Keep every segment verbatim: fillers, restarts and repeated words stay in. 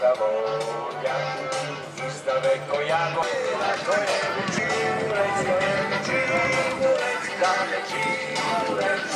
Hrvatska volja, istave koja gojela, to je Međimurec, to je Međimurec, da Međimurec.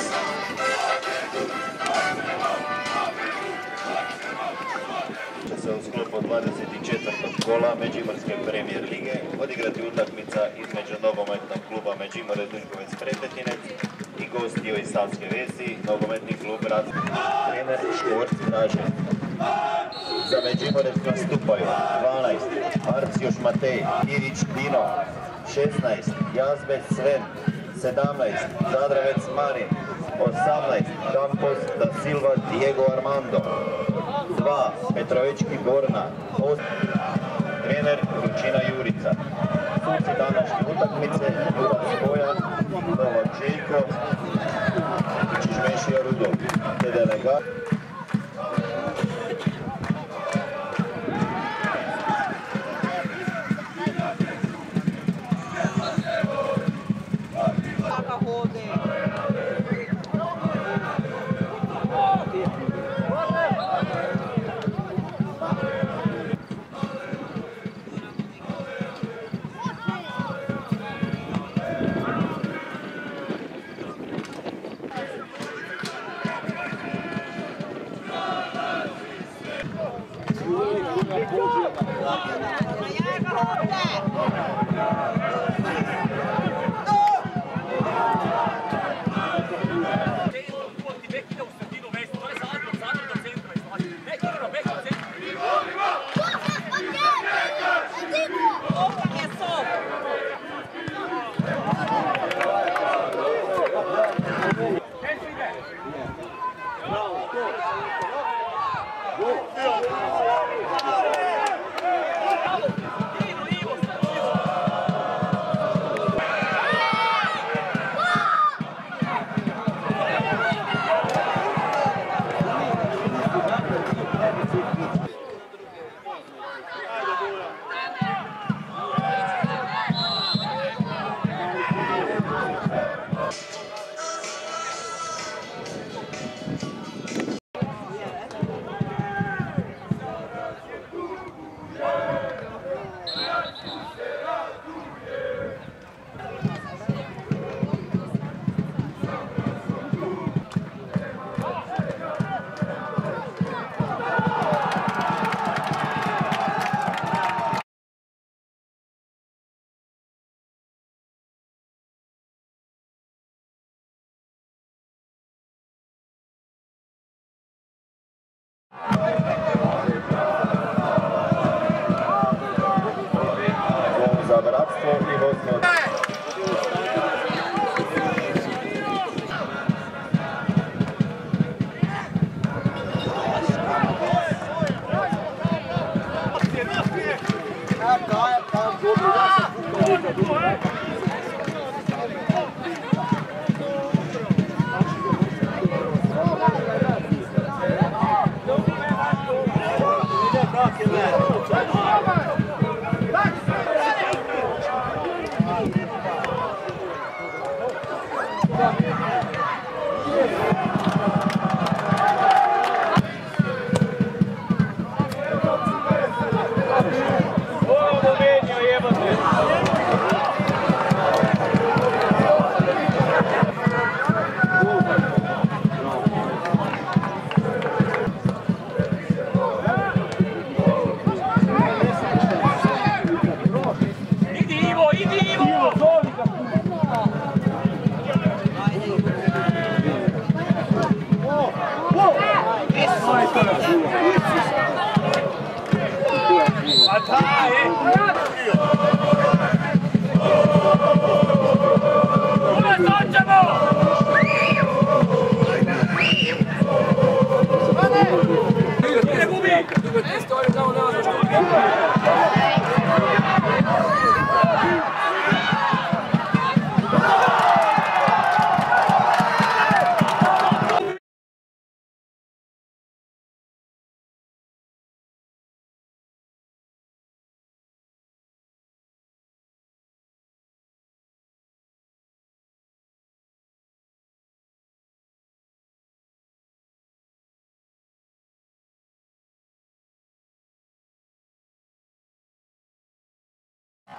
Će se u sklopu dvadeset četvrtog kola Međimurske premijer lige odigrati utakmica između nogometnog kluba Međimurec Duškovec Pretetinec i gostiju iz Savske Vesi, nogometni klub Bratstvo. Trener Škvorc Dražen. Za Međimurec nastupaju dvanaest. Arcijoš Matej, Irić Dino, šesnaest. Jazbec Sven, sedamnaest. Zadravec Marin, osamnaest. Campos da Silva Diego Armando, dva. Petrovički Gorna, trener Lučina Jurica. Suci današnje utakmice Ljubav Spojan, Novak Željko i Čižmešija Rudo, te delegat.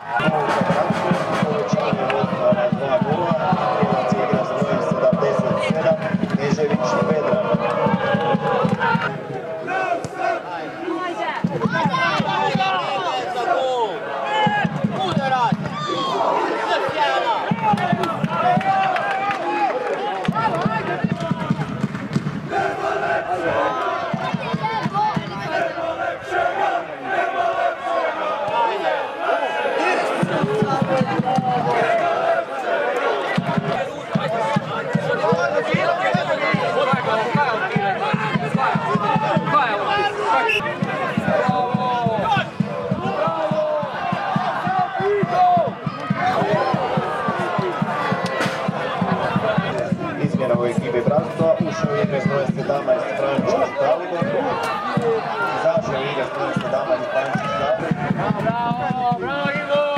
Povećanje vodstva na dva nula, Međimurac igra s brojem sedamdeset sedam, Nežević Vedran. Izmjena u ekipi Bratstva, ušao u igre s brojem sedamnaest Frančić Dalibor, izašao u igre s brojem sedamnaest Frančić Dalibor. Bravo, bravo Ivo!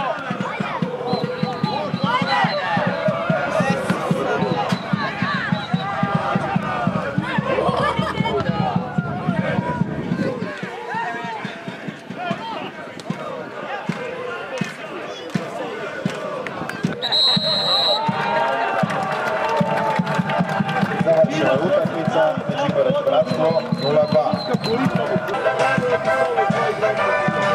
Završena je utakmica, Međimurec Bratstvo nula dva.